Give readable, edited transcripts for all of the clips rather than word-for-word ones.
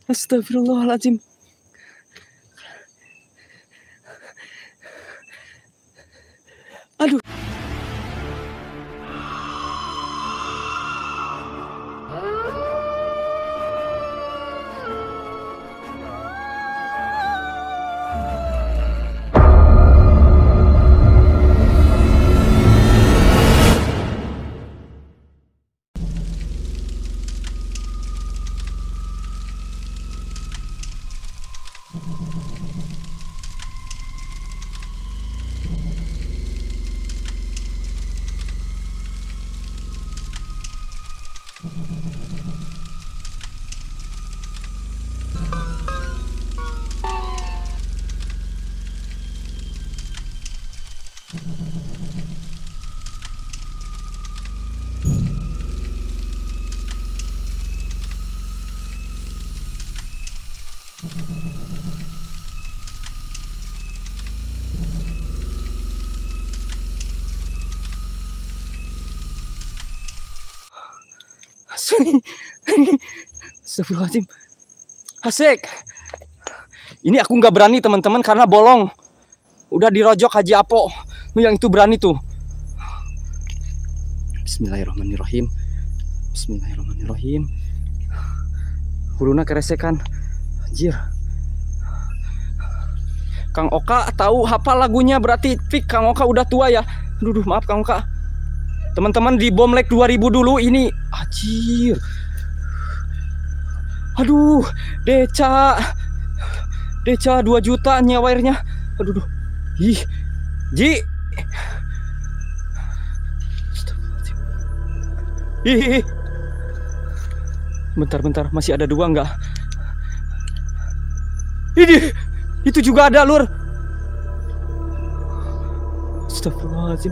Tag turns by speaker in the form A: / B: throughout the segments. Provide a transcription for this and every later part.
A: Astagfirullahaladzim. Aduh. Astagfirullahaladzim. Asik. Ini aku nggak berani teman-teman karena bolong. Udah dirojok Haji Apo. Yang itu berani tuh. Bismillahirrahmanirrahim. Bismillahirrahmanirrahim. Huluna keresekan. Anjir. Kang Oka tahu hafal lagunya berarti fik Kang Oka udah tua ya. Aduh, maaf Kang Oka. Teman-teman di Bom Lake 2000 dulu ini. Anjir. Aduh, Deca 2 juta nyawairnya. Aduh. Ih. Ji. Ih. Bentar, masih ada 2 enggak? Ini. Itu juga ada, Lur. Astagfirullahaladzim.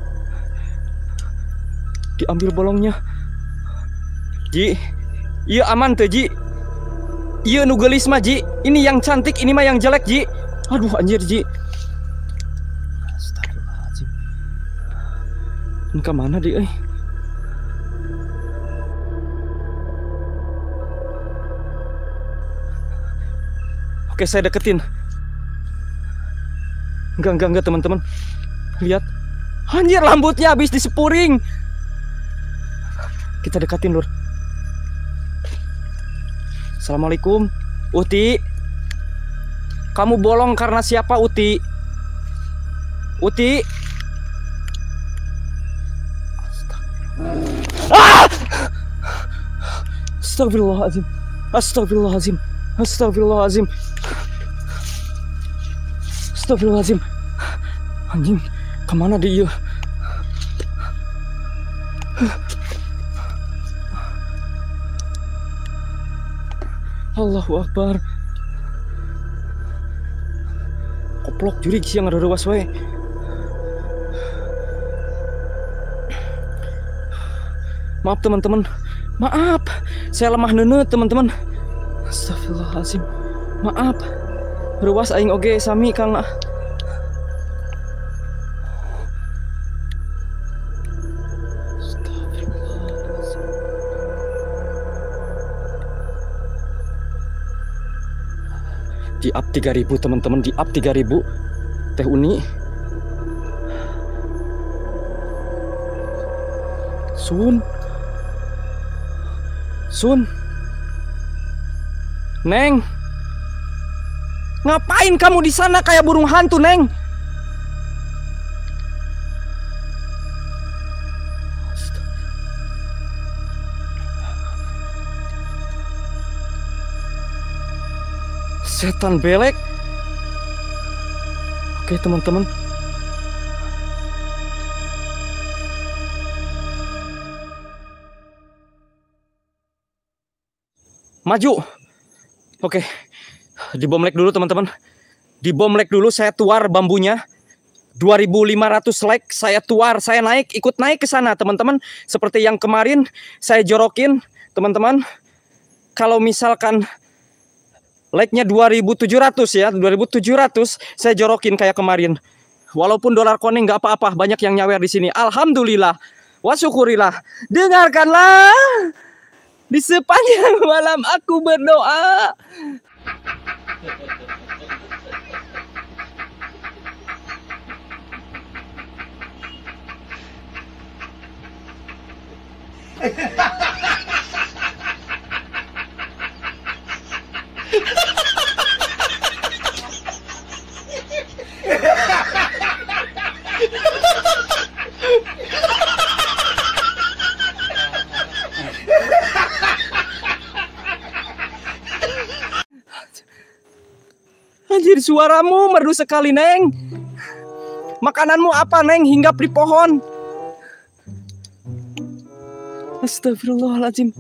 A: Diambil bolongnya. Ji. Iya aman tuh, Ji. Iya nugelis mah, Ji. Ini yang cantik, ini mah yang jelek, Ji. Aduh, anjir, Ji. Astagfirullahaladzim. Ini kemana, Di? Oke, saya deketin. Enggak, teman-teman. Lihat. Anjir, rambutnya habis disepuring. Kita dekatin, Lur. Assalamualaikum, Uti. Kamu bolong karena siapa, Uti? Uti. Astagfirullahaladzim. Astagfirullahaladzim. Astagfirullahaladzim. Astagfirullahaladzim. Anjing, kemana dia? Allahu Akbar. Koplok jurig siang ada rewas wae. Maaf teman-teman. Maaf. Saya lemah neuneu teman-teman. Astagfirullahaladzim. Maaf. Rewas aing oge sami Kang. Di up 3000 teman-teman, di up 3000 Teh Uni. Sun Neng, ngapain kamu di sana kayak burung hantu, Neng? Setan belek. Oke teman-teman. Maju. Oke. Di Bom Lake dulu teman-teman. Di Bom Lake dulu saya tuar bambunya. 2500 like saya tuar, saya naik, ikut naik ke sana teman-teman. Seperti yang kemarin saya jorokin teman-teman. Kalau misalkan like-nya 2700 ya, 2700 saya jorokin kayak kemarin. Walaupun dolar koning nggak apa-apa, banyak yang nyawer di sini. Alhamdulillah, wa syukurillah. Dengarkanlah Di sepanjang malam aku berdoa. Anjir, suaramu merdu sekali, Neng. Makananmu apa, Neng? Hinggap di pohon. Astagfirullahaladzim.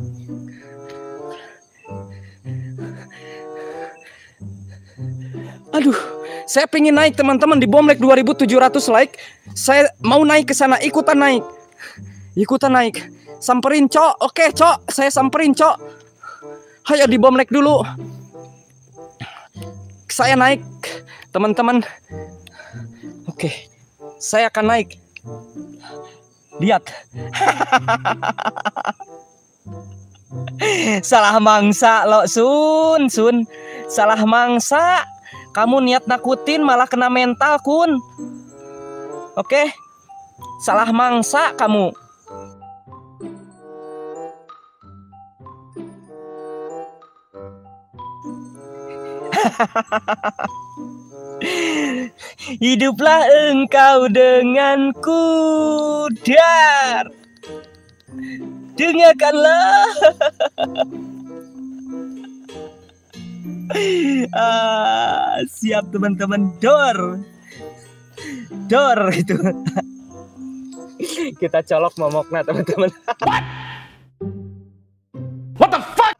A: Aduh, saya pengen naik teman-teman di Bomlek 2700 like. Saya mau naik ke sana, ikutan naik. Ikutan naik. Samperin, Cok. Oke, Cok. Saya samperin, Cok. Hayo di Bomlek dulu. Saya naik, teman-teman. Oke, saya akan naik. Lihat. Salah mangsa lo, Sun. Salah mangsa. Kamu niat nakutin malah kena mental, Kun. Oke. Salah mangsa kamu. Hiduplah engkau denganku, dar. Dengarkanlah. Siap teman-teman, dor itu. Kita colok momokna teman-teman. What the fuck?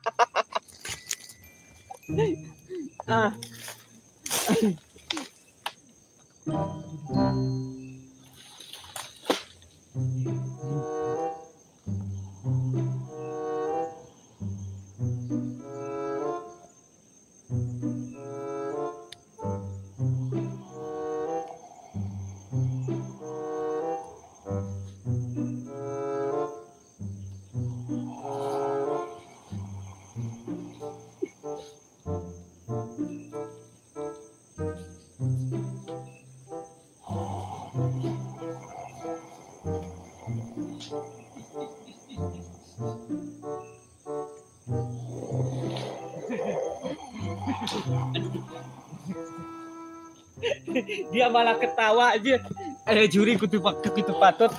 A: Dia malah ketawa aja. Juri kutu patut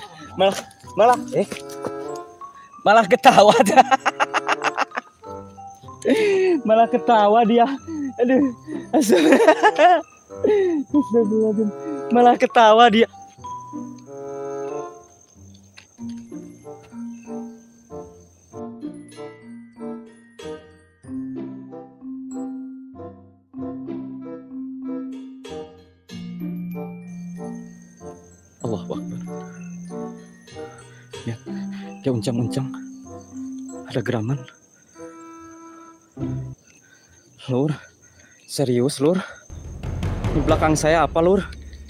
A: malah ketawa. Malah ketawa dia. Aduh. Astagfirullahaladzim. Malah ketawa dia. Allahu Akbar. Ya, dia uncang-uncang. Ada geraman. Lur, serius Lur? Di belakang saya apa Lur?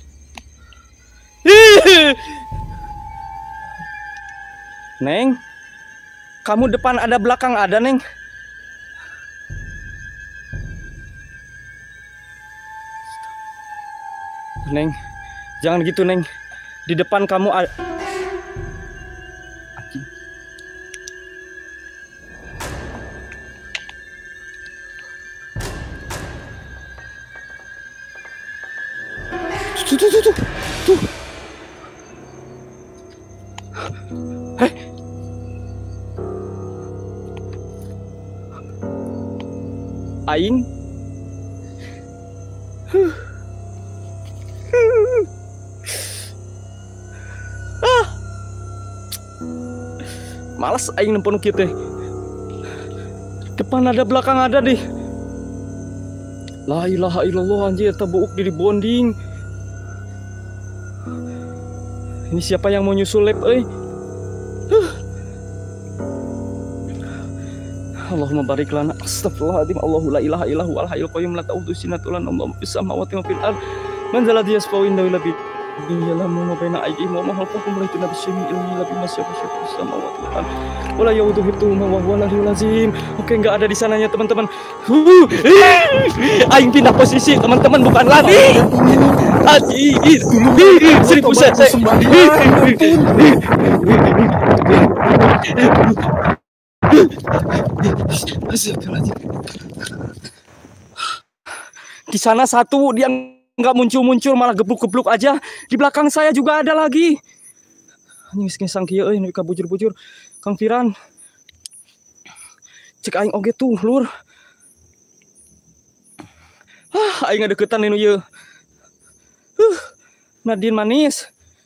A: Neng, kamu depan ada, belakang ada, Neng. Neng, jangan gitu, Neng. Di depan kamu ada. Tuh. Hei. Aing. Malas aing nempon kita. Depan ada, belakang ada deh. La ilaha illallah, anjir, terbuuk di bonding. Ini siapa yang mau nyusul lab, euy? Allahumma barik lana. Astagfirullahaladzim. Allahu la ilaha illahu al hayyul qayyum la ta'udhu sinatun wa la nawm fis samawati wa fil ard. Man zal ladzi yasfa'u indahu illa bi Iyalah mau ngapain aidi mau mahal aku mulai tu nabi syami ilmi lebih masya Allah sama wa Tuhan. Wala yaudu itu ma wala lazim. Oke, nggak ada di sananya teman-teman. Aing pindah posisi teman-teman, bukan lari. Aji, 1000 cc. Di sana satu, dia nggak muncul-muncul, malah gebluk-gebluk aja. Di belakang saya juga ada lagi. Anjing sang kieu euy nu kabujur-bujur. Kang Firan. Cek aing oge tuh, Lur. Aing ngadeukeutan nu ieu. Nadine manis.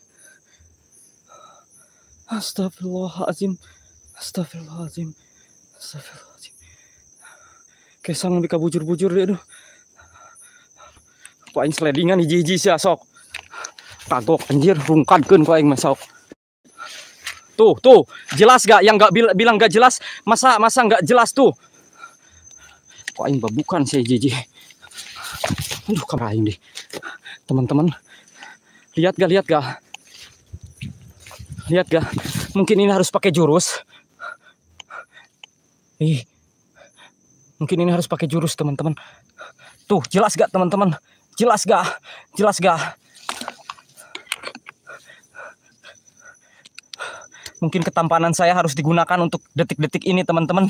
A: Astagfirullahalazim. Astagfirullahalazim. Astagfirullahalazim. Kesang di kabujur-bujur deh, aduh. Ku aing slidingan hiji-hiji sia sok. Kagok anjir, rungkadkeun ku aing mah sok. Tuh, jelas gak? Yang gak bilang gak jelas, masa gak jelas tuh? Kok aing babukan sih jiji. Aduh, kamar aing deh. Teman-teman, lihat gak? Lihat gak? Mungkin ini harus pakai jurus. Mungkin ini harus pakai jurus, teman-teman. Tuh, jelas gak, teman-teman? Jelas gak? Mungkin ketampanan saya harus digunakan untuk detik-detik ini, teman-teman.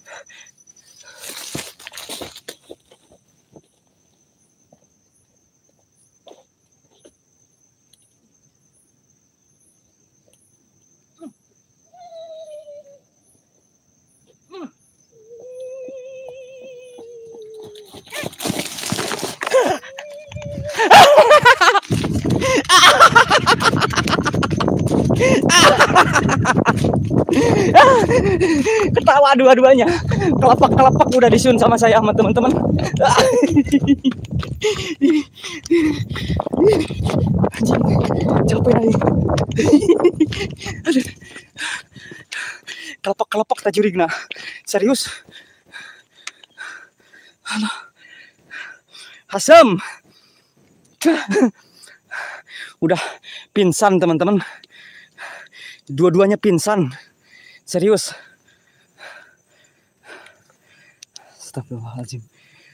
A: Ketawa dua-duanya. Kelapak udah disun sama saya sama teman-teman. Anjing, capek lagi. Kelapak tak jurigna. Serius. Asam. Udah pingsan, teman-teman. Dua-duanya pingsan. Serius. Astagfirullahaladzim.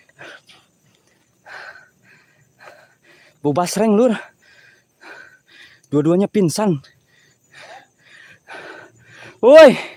A: Bau basreng, Lur. Dua-duanya pingsan. Woi.